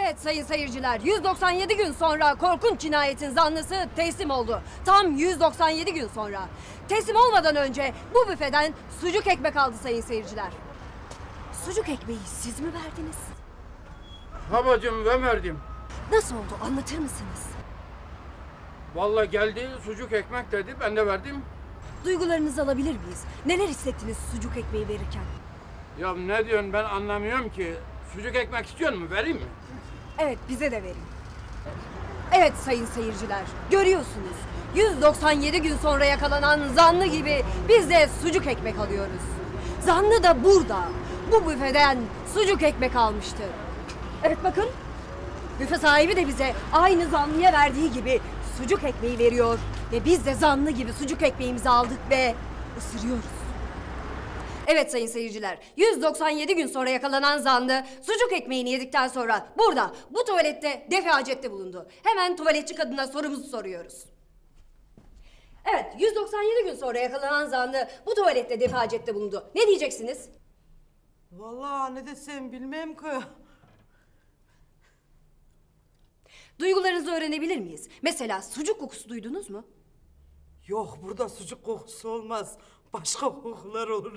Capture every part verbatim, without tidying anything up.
Evet sayın seyirciler, yüz doksan yedi gün sonra korkunç cinayetin zanlısı teslim oldu. Tam yüz doksan yedi gün sonra. Teslim olmadan önce bu büfeden sucuk ekmek aldı sayın seyirciler. Sucuk ekmeği siz mi verdiniz? Babacığım ben verdim. Nasıl oldu, anlatır mısınız? Vallahi geldi sucuk ekmek dedi, ben de verdim. Duygularınızı alabilir miyiz? Neler hissettiniz sucuk ekmeği verirken? Ya ne diyorsun, ben anlamıyorum ki. Sucuk ekmek istiyor musun, vereyim mi? Evet, bize de verin. Evet sayın seyirciler, görüyorsunuz. yüz doksan yedi gün sonra yakalanan zanlı gibi biz de sucuk ekmek alıyoruz. Zanlı da burada, bu büfeden sucuk ekmek almıştı. Evet bakın, büfe sahibi de bize aynı zanlıya verdiği gibi sucuk ekmeği veriyor. Ve biz de zanlı gibi sucuk ekmeğimizi aldık ve ısırıyoruz. Evet sayın seyirciler, yüz doksan yedi gün sonra yakalanan zanlı sucuk ekmeğini yedikten sonra burada, bu tuvalette defacette bulundu. Hemen tuvaletçi kadına sorumuzu soruyoruz. Evet, yüz doksan yedi gün sonra yakalanan zanlı bu tuvalette defacette bulundu. Ne diyeceksiniz? Vallahi ne desem bilmem ki. Duygularınızı öğrenebilir miyiz? Mesela sucuk kokusu duydunuz mu? Yok, burada sucuk kokusu olmaz. Başka kokular olur.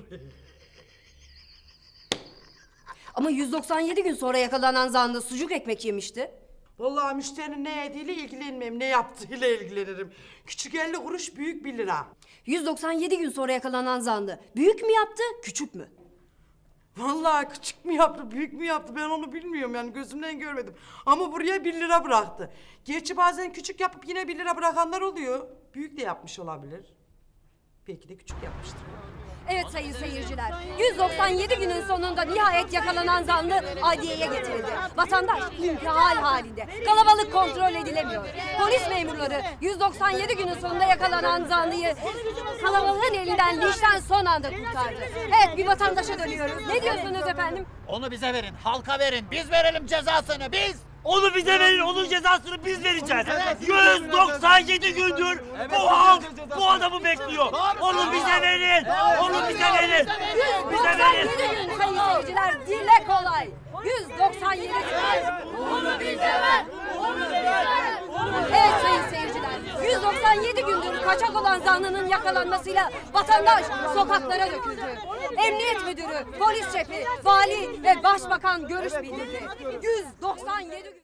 Ama yüz doksan yedi gün sonra yakalanan zanlı sucuk ekmek yemişti. Vallahi müşterinin ne yediğiyle ilgilenmem, ne yaptığıyla ilgilenirim. Küçük elli kuruş, büyük bir lira. yüz doksan yedi gün sonra yakalanan zanlı büyük mü yaptı, küçük mü? Vallahi küçük mü yaptı, büyük mü yaptı ben onu bilmiyorum yani, gözümden görmedim. Ama buraya bir lira bıraktı. Gerçi bazen küçük yapıp yine bir lira bırakanlar oluyor. Büyük de yapmış olabilir. Belki de küçük yapmıştır. Evet sayın seyirciler, yüz doksan yedi günün sonunda nihayet yakalanan zanlı adliyeye getirildi. Vatandaş intihal halinde, kalabalık kontrol edilemiyor. Polis memurları yüz doksan yedi günün sonunda yakalanan zanlıyı kalabalığın elinden linçten son anda kurtardı. Evet, bir vatandaşa dönüyoruz. Ne diyorsunuz efendim? Onu bize verin, halka verin. Biz verelim cezasını, biz. Onu bize verin, onun cezasını biz vereceğiz. yüz doksan yedi gündür bu halk bu adamı bekliyor. Onu bize verin, onu bize verin. Bize verin. yüz doksan yedi gün sayın seyirciler, dile kolay. yüz doksan yedi gün. Onu bize ver, onu bize ver. Evet sayın seyirciler, yüz doksan yedi gündür kaçak olan zanlının yakalanmasıyla vatandaş sokaklara döküldü. Emniyet müdürü, polis şefi, vali ve başbakan görüş bildirdi. yüz doksan yedi gün.